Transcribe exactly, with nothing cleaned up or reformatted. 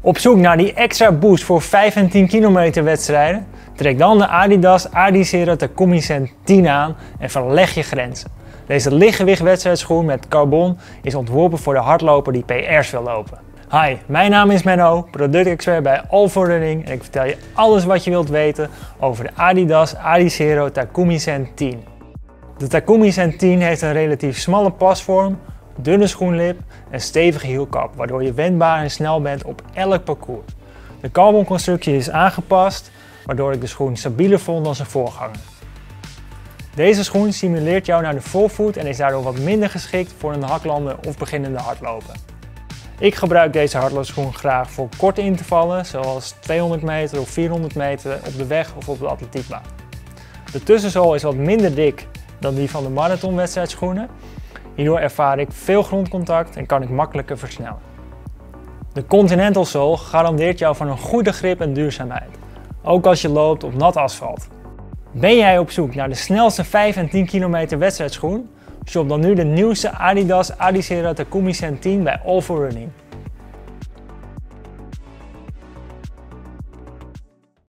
Op zoek naar die extra boost voor vijf en tien kilometer wedstrijden? Trek dan de Adidas Adizero Takumi Sen tien aan en verleg je grenzen. Deze lichtgewicht wedstrijdschoen met carbon is ontworpen voor de hardloper die P R's wil lopen. Hi, mijn naam is Menno, productexpert bij All for Running en ik vertel je alles wat je wilt weten over de Adidas Adizero Takumi Sen tien. De Takumi Sen tien heeft een relatief smalle pasvorm, dunne schoenlip en stevige hielkap, waardoor je wendbaar en snel bent op elk parcours. De carbonconstructie is aangepast, waardoor ik de schoen stabieler vond dan zijn voorganger. Deze schoen simuleert jou naar de voorvoet en is daardoor wat minder geschikt voor een haklander of beginnende hardloper. Ik gebruik deze hardloopschoen graag voor korte intervallen, zoals tweehonderd meter of vierhonderd meter op de weg of op de atletiekbaan. De tussenzool is wat minder dik dan die van de marathonwedstrijdschoenen. Hierdoor ervaar ik veel grondcontact en kan ik makkelijker versnellen. De Continental Sole garandeert jou van een goede grip en duurzaamheid, ook als je loopt op nat asfalt. Ben jij op zoek naar de snelste vijf en tien kilometer wedstrijdschoen? Shop dan nu de nieuwste Adidas Adizero Takumi Sen tien bij All for Running.